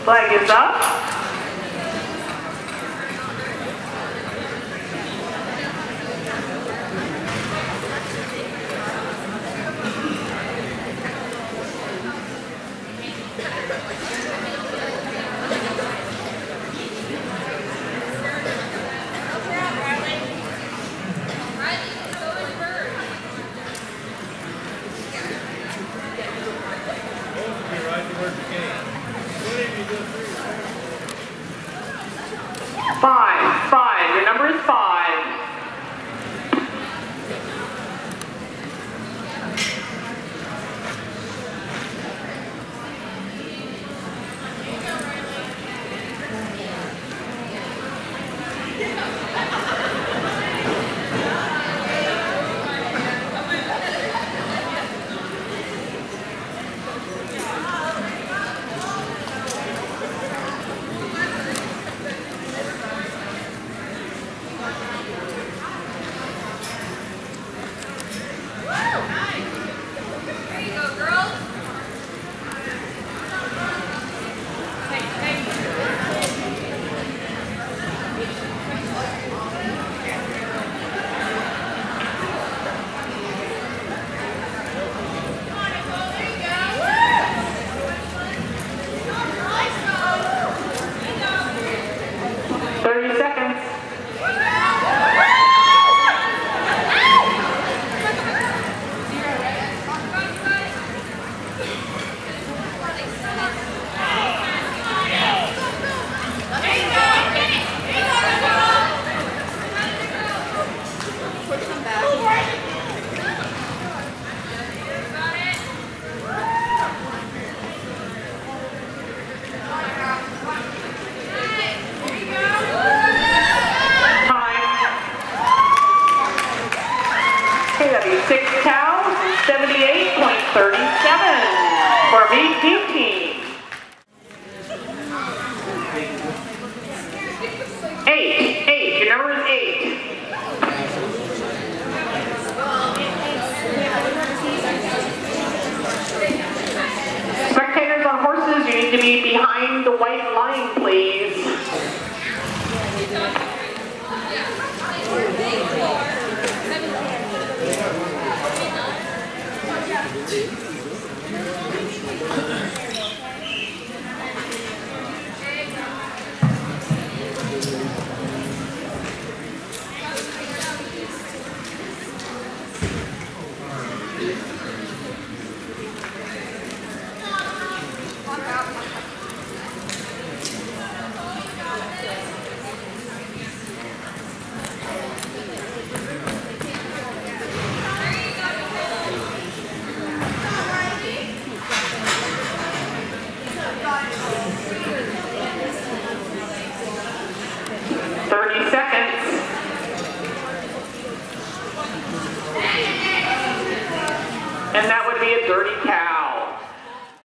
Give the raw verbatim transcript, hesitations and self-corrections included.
Flag is up. Five, five, your number is five. thirty seconds. Six cows, seventy-eight point three seven for Mead team. Eight, eight, your number is eight. Spectators on horses, you need to be behind the white line, please.